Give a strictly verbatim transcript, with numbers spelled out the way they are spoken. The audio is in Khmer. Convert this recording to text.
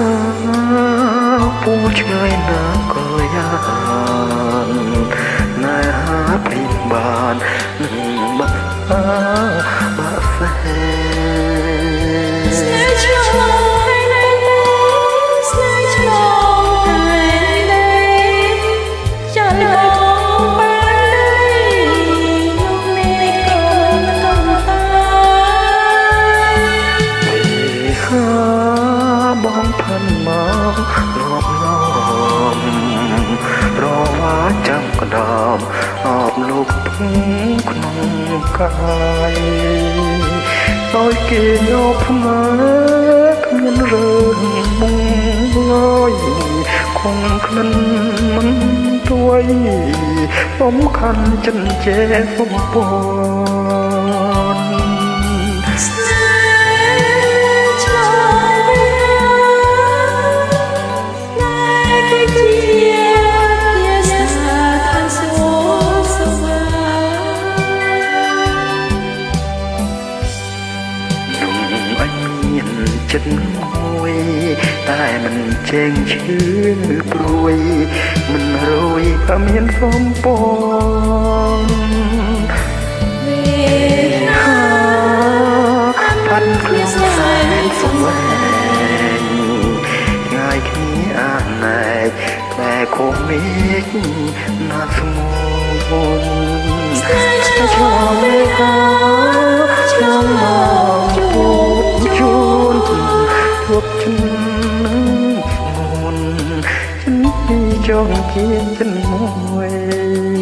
ពូឆ្ងាយណាស់ក៏យ៉ាងណែហាព្រីបាននឹងបាក់បាក់សែស្នេហ៍ឆ្លងហើយស្នេហ៍ឆ្លងហើយចាលងបានយកនេះកូនកូនតាហាបងផាន់មករាប់ឡំរវ៉ាចាំក្តោបអបលោកក្នុងកាយឲ្យគេយកផ្នែកគ្មានរឿងបងឡយគង់ក្លិនមិនទួយសំខាន់ចិនជេសំពន់ចិត្តមួយតែមិនជែងឈឺព្រួយមិនរួយក៏មានសំពន់ហាផាត់ខ្លួនសែងស្វែងថ្ងៃគ្នាអាណែកតែគង់មេឃណាត់ស្មូនឆ្លងមេឃឆ្លងមកជួបជួនជួបចិនមុនចិនពីចងគៀនចិនមួយ